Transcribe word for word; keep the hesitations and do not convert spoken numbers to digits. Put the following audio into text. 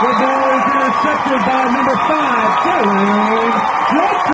The ball is intercepted by number five, Dylan.